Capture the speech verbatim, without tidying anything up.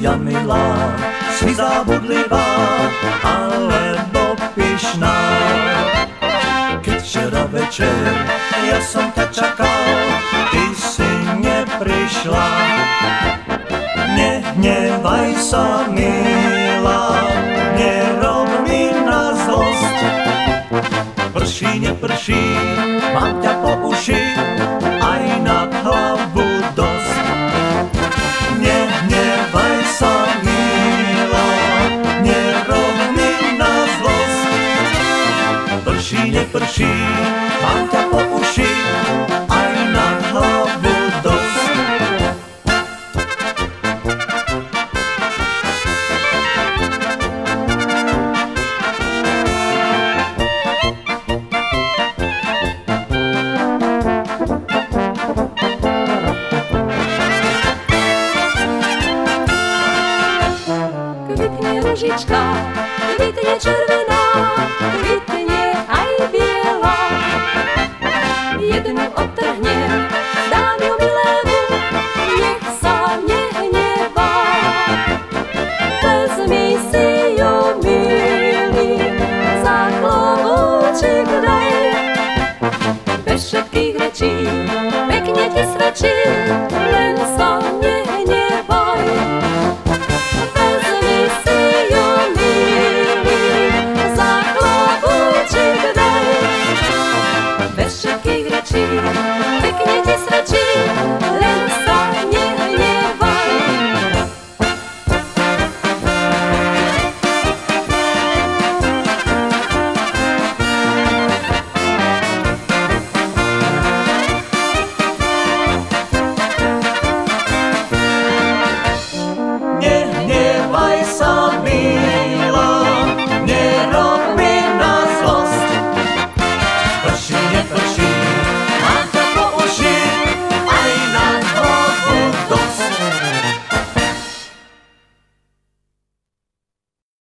moja milá, si zábudlivá alebo pyšná. Keď včera večer ja som ťa čakal, ty si neprišla. Nehnevaj sa, milá, nerob mi na zlosť. Prší, neprší, mám ťa po uši, aj nad hlavu dosť. Nehnevaj sa, milá, nerob mi na zlosť. Prší, neprší, mám ťa po uši, aj nad hlavu dosť. Kvitne ružička, kvitne červená, kvitne aj biela. Jednu odtrhnem, dám ju milému, nech sa nehnevá. Vezmi si ju, milý, za klobúčik daj. Bez všetkých rečí, pekne ti svedčí, len sa ne